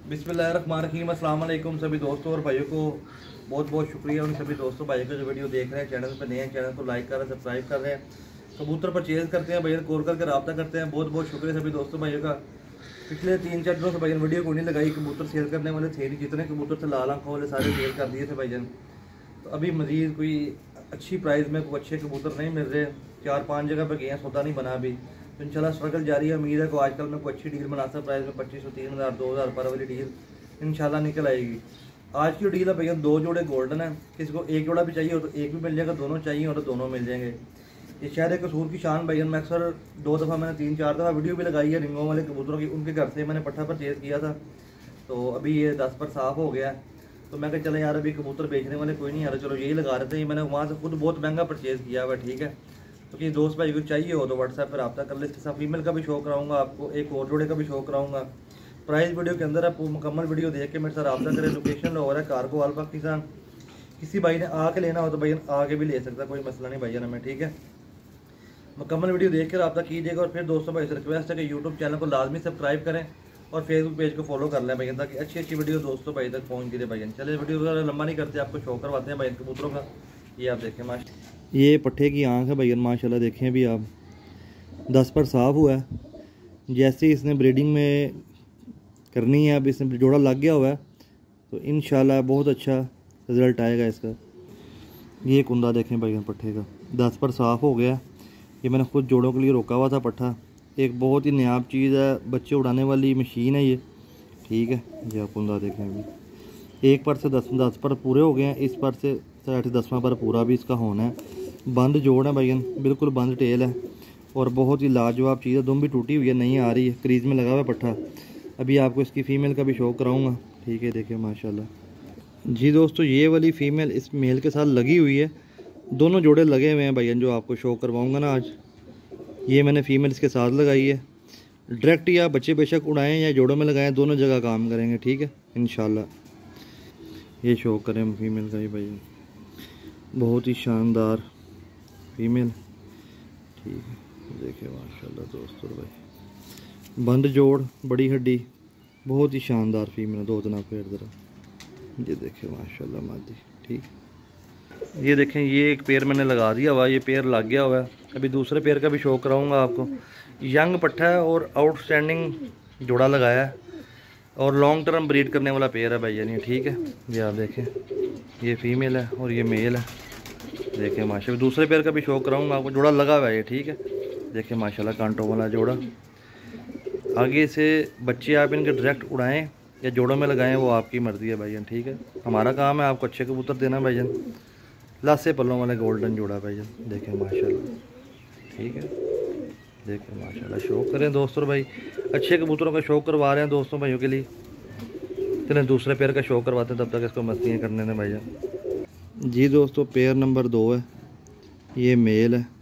बिस्मिल्लाहिर्रहमानिर्रहीम। अस्सलाम वालेकुम सभी दोस्तों और भाइयों को बहुत बहुत शुक्रिया उन सभी दोस्तों भाइयों को जो वीडियो देख रहे हैं, चैनल पर नए हैं, चैनल को लाइक कर रहे हैं, सब्सक्राइब कर रहे हैं, कबूतर परचेज़ करते हैं, भैया कॉल करके रब्ता करते हैं। बहुत बहुत शुक्रिया सभी दोस्तों भाइयों का। पिछले 3-4 दिनों से भैया वीडियो को नहीं लगाई, कबूतर सेल करने वाले थे नहीं, जितने कबूतर थे लाल आंखों वाले सारे सेल कर दिए थे भाईजान। तो अभी मज़ीद कोई अच्छी प्राइस में कोई अच्छे कबूतर नहीं मिल रहे, 4-5 जगह पर गए हैं, सौदा नहीं बना अभी। तो इंशाल्लाह स्ट्रगल जारी है। उम्मीद है कि आजकल में कोई अच्छी डील मुनासिब प्राइस में 2500, 3000, 2000 पर वाली डील इंशाल्लाह निकल आएगी। आज की डील है भैया 2 जोड़े गोल्डन है, किसी को एक जोड़ा भी चाहिए हो तो एक भी मिल जाएगा, दोनों चाहिए हो तो दोनों मिल जाएंगे। ये शहर कसूर की शान भैया, मैं अक्सर 2 दफ़ा मैंने 3-4 दफ़ा वीडियो भी लगाई है रिंगों वाले कबूतरों की, उनके घर से मैंने पट्ठा परचेज़ किया था। तो अभी ये 10 पर साफ़ हो गया है। तो मैं कहा चले यार अभी कबूतर बेचने वाले कोई नहीं आ रहा, चलो यही लगा रहे थे। ये मैंने वहाँ से खुद बहुत महंगा परचेज़ किया हुआ, ठीक है। तो किसी दोस्त भाई को चाहिए हो तो व्हाट्सएप पर रब्ता कर ले। इसके साथ फीमेल का भी शो कराऊंगा आपको, एक और जोड़े का भी शो कराऊंगा। प्राइस वीडियो के अंदर है, मुकम्मल वीडियो देख के मेरे साथ रब्ता करें। लोकेशन हो रहा है कारगो ऑल पाकिस्तान। किसी भाई ने आके लेना हो तो भाई आके भी ले सकता, कोई मसला नहीं भैया हमें, ठीक है। मुकम्मल वीडियो देख के रब्ता कीजिएगा। और फिर दोस्तों भाई से रिक्वेस्ट है कि यूट्यूब चैनल को लाजमी सब्सक्राइब करें और फेसबुक पेज को फॉलो कर लें भैया, ताकि अच्छी अच्छी वीडियो दोस्तों भाई तक पहुँच रही भैया। चलिए वीडियो लंबा नहीं करते, आपको शो करवाते हैं भाई कबूतरों का। ये आप देखें ये पट्ठे की आँख है भैया, माशाल्लाह देखें अभी आप 10 पर साफ़ हुआ है। जैसे ही इसने ब्रीडिंग में करनी है, अब इसमें जोड़ा लग गया हुआ है तो इंशाल्लाह बहुत अच्छा रिज़ल्ट आएगा इसका। ये कुंदा देखें भैया पट्ठे का 10 पर साफ़ हो गया। ये मैंने खुद जोड़ों के लिए रोका हुआ था पट्ठा। एक बहुत ही नायाब चीज़ है, बच्चे उड़ाने वाली मशीन है ये, ठीक है। ये आप कुंदा देखें अभी 1 पर से 10 पर पूरे हो गए हैं, इस पर से 10वां पर पूरा भी इसका होना है। बंद जोड़ है भैया, बिल्कुल बंद टेल है और बहुत ही लाजवाब चीज़ है। दुम भी टूटी हुई है, नहीं आ रही है, क्रीज में लगा हुआ है पट्ठा। अभी आपको इसकी फ़ीमेल का भी शो कराऊंगा, ठीक है। देखिए माशाल्लाह जी दोस्तों, ये वाली फ़ीमेल इस मेल के साथ लगी हुई है। दोनों जोड़े लगे हुए हैं भैया जो आपको शो करवाऊँगा ना आज। ये मैंने फ़ीमेल इसके साथ लगाई है। डायरेक्ट या बच्चे बेशक उड़ाएँ या जोड़ों में लगाएँ, दोनों जगह काम करेंगे, ठीक है इंशाल्लाह। ये शो करें फ़ीमेल का ही भैया, बहुत ही शानदार फीमेल, ठीक है। देखिए माशाल्लाह दोस्तों भाई, बंद जोड़, बड़ी हड्डी, बहुत ही शानदार फीमेल। 2 दिन आपको ज़रा ये देखिए माशाल्लाह मादी, ठीक। ये देखें ये एक पेयर मैंने लगा दिया हुआ, ये पेयर लग गया हुआ है। अभी दूसरे पेयर का भी शो कराऊंगा आपको। यंग पट्ठा है और आउटस्टैंडिंग जोड़ा लगाया है और लॉन्ग टर्म ब्रीड करने वाला पेयर है भैया नहीं, ठीक है। ये आप देखें ये फीमेल है और ये मेल है। देखिए माशाल्लाह दूसरे पेयर का भी शो कराऊंगा आपको, जोड़ा लगा हुआ है ये, ठीक है। देखिए माशाल्लाह कांटों वाला जोड़ा। आगे से बच्चे आप इनके डायरेक्ट उड़ाएं या जोड़ों में लगाएं, वो आपकी मर्ज़ी है भाईजान, ठीक है। हमारा काम है आपको अच्छे कबूतर देना भाईजान। लासे पल्लों वाले गोल्डन जोड़ा भाईजान, देखें माशाल्लाह, ठीक है। देखिए माशाल्लाह शो करें दोस्तों भाई, अच्छे कबूतरों का शो करवा रहे हैं दोस्तों भाइयों के लिए। चलें दूसरे पेयर का शो करवाते हैं, तब तक इसको मस्तियाँ करने दें भाईजान जी। दोस्तों पेयर नंबर 2 है, ये मेल है,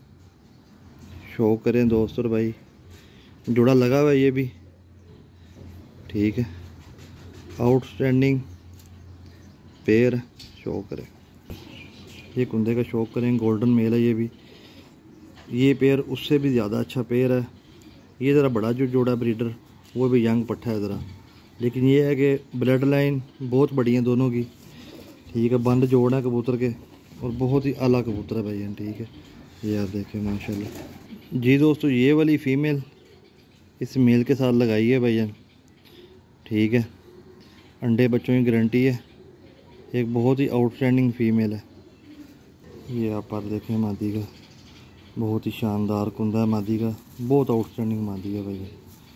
शो करें दोस्तों भाई। जोड़ा लगा हुआ है ये भी, ठीक है। आउटस्टैंडिंग पेयर शो करें। ये कुंदे का शो करें, गोल्डन मेल है ये भी। ये पेयर उससे भी ज़्यादा अच्छा पेयर है। ये ज़रा बड़ा जो जोड़ा ब्रीडर, वो भी यंग पट्ठा है ज़रा, लेकिन ये है कि ब्लड लाइन बहुत बड़ी है दोनों की, ठीक है। बंद जोड़ है कबूतर के और बहुत ही आला कबूतर है भैया, ठीक है। ये आप देखें माशाल्लाह जी दोस्तों, ये वाली फ़ीमेल इस मेल के साथ लगाई है भैया, ठीक है। अंडे बच्चों की गारंटी है। एक बहुत ही आउटस्टैंडिंग फ़ीमेल है। ये आप पर देखें मादी का, बहुत ही शानदार कुंदा है मादी का, बहुत आउटस्टैंडिंग मादी है भैया।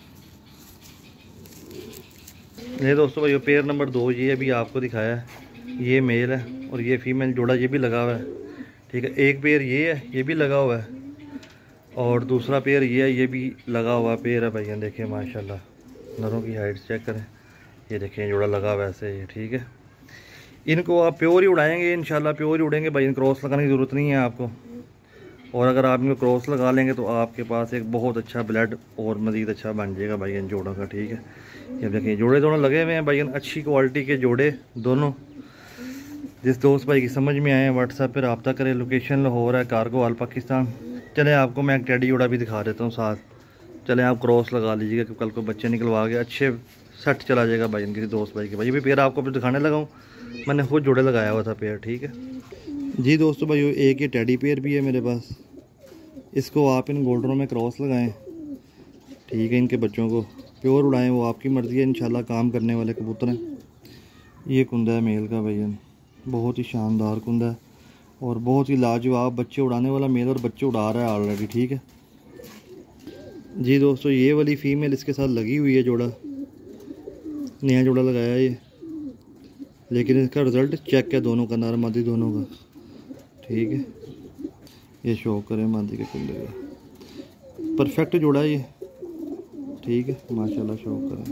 ये दोस्तों भाई पेयर नंबर 2 ये अभी आपको दिखाया है, ये मेल है और ये फीमेल जोड़ा ये भी लगा हुआ है, ठीक है। एक पेयर ये है, ये भी लगा हुआ है और दूसरा पेयर ये है, ये भी लगा हुआ पेयर है भैया। देखें माशाल्लाह नरों की हाइट चेक करें, ये देखें जोड़ा लगा हुआ ऐसे ये, ठीक है। इनको आप प्योर ही उड़ाएंगे इंशाल्लाह, प्योर ही उड़ेंगे भाई, क्रॉस लगाने की ज़रूरत नहीं है आपको। और अगर आप इनको क्रॉस लगा लेंगे तो आपके पास एक बहुत अच्छा ब्लड और मज़ीद अच्छा बन जाएगा भाई इन जोड़ों का, ठीक है। ये देखिए जोड़े दोनों लगे हुए हैं भाई, अच्छी क्वालिटी के जोड़े दोनों। जिस दोस्त भाई की समझ में आए व्हाट्सएप पर रब्ता करें। लोकेशन लाहौर है, कारगो ऑल पाकिस्तान। चले आपको मैं एक टेडी जोड़ा भी दिखा देता हूँ साथ। चले आप क्रॉस लगा लीजिएगा कि कल को बच्चे निकलवा के अच्छे सेट चला जाएगा भाईजान किसी दोस्त भाई के भाई। ये भी पेयर आपको दिखाने लगा हूँ, मैंने खुद जोड़े लगाया हुआ था पेयर, ठीक है जी दोस्तों भाई। एक ये टेडी पेयर भी है मेरे पास, इसको आप इन गोल्डनों में क्रॉस लगाएं, ठीक है। इनके बच्चों को प्योर उड़ाएं, वो आपकी मर्ज़ी है, इंशाल्लाह काम करने वाले कबूतर हैं। ये कुंदा है मेल का भाईजान, बहुत ही शानदार कुंदा है और बहुत ही लाजवाब बच्चे उड़ाने वाला मेल, और बच्चे उड़ा रहा है ऑलरेडी, ठीक है जी दोस्तों। ये वाली फ़ीमेल इसके साथ लगी हुई है, जोड़ा नया जोड़ा लगाया है ये, लेकिन इसका रिज़ल्ट चेक है दोनों का, नर मादी दोनों का, ठीक है। ये शो करें मादी के कुंदे का, परफेक्ट जोड़ा है ये, ठीक है माशाल्लाह। शो करें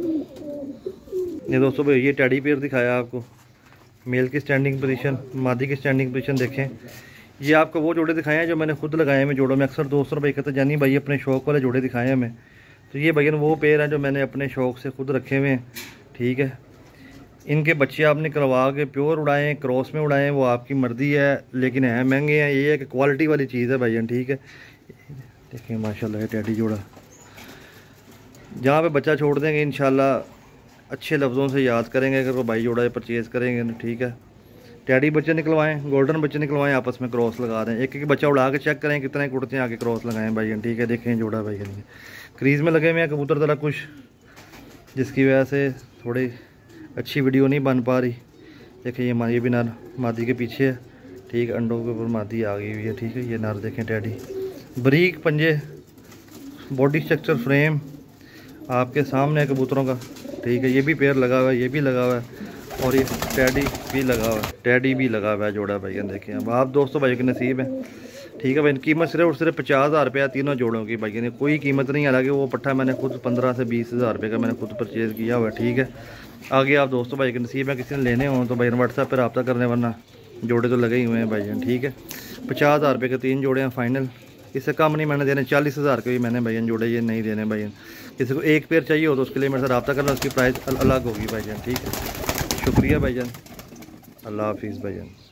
ये दोस्तों भाई, ये टेडी पेयर दिखाया आपको, मेल की स्टैंडिंग पोजीशन, मादी की स्टैंडिंग पोजीशन देखें। ये आपको वो जोड़े दिखाए हैं जो मैंने खुद लगाए हैं जोड़ों में। अक्सर दोस्तों भाई कहते जानी भाई अपने शौक़ वाले जोड़े दिखाए हैं हमें, तो ये भैया वो पेयर हैं जो मैंने अपने शौक़ से खुद रखे हुए हैं, ठीक है। इनके बच्चे आपने करवा के प्योर उड़ाएं, क्रॉस में उड़ाएं, वो आपकी मर्ज़ी है, लेकिन है महंगे हैं। ये है कि क्वालिटी वाली चीज़ है भाईजान, ठीक है। देखें माशाल्लाह टेडी जोड़ा, जहाँ पे बच्चा छोड़ देंगे इंशाल्लाह अच्छे लफ्ज़ों से याद करेंगे अगर वो भाई जोड़ा परचेज़ करेंगे, ठीक है। टेडी बच्चे निकलवाएं, गोल्डन बच्चे निकलवाएं, आपस में क्रॉस लगा दें, एक एक बच्चा उड़ा के चेक करें कितने उड़ते हैं, आगे क्रॉस लगाएं भाईजान, ठीक है। देखें जोड़ा भाईजान क्रीज़ में लगे हुए हैं कबूतर ज़रा कुछ, जिसकी वजह से थोड़ी अच्छी वीडियो नहीं बन पा रही। देखिए ये भी नर मादी के पीछे है, ठीक है, अंडों के ऊपर मादी आ गई हुई है, ठीक है। ये नर देखें टेडी, बारीक पंजे, बॉडी स्ट्रक्चर, फ्रेम आपके सामने है कबूतरों का, ठीक है। ये भी पेयर लगा हुआ है, ये भी लगा हुआ है, और ये टेडी भी लगा हुआ है, टेडी भी लगा हुआ है जोड़ा भाईजान। देखें अब आप दोस्तों भाई के नसीब है, ठीक है भाई। कीमत सिर्फ और सिर्फ 50,000 रुपया तीनों जोड़ों की भाई ने, कोई कीमत नहीं। हालांकि वो पट्ठा मैंने खुद 15 से 20,000 रुपये का मैंने खुद परचेज़ किया हुआ है, ठीक है। आगे आप दोस्तों भाई के नसीब है, किसी ने लेने हों तो भाई व्हाट्सएप पर रब्ता करने, वरना जोड़े तो लगे ही हुए हैं भाईजान, ठीक है। 50,000 रुपये के 3 जोड़े हैं फाइनल, इससे कम नहीं मैंने देने। 40,000 के भी मैंने भाईजान जोड़े ये नहीं देने भाईजान। किसी को एक पेयर चाहिए हो तो उसके लिए मेरे से रब्ता करना, उसकी प्राइस अलग होगी भाईजान, ठीक है। शुक्रिया भाईजान, अल्लाह हाफिज़ भाईजान।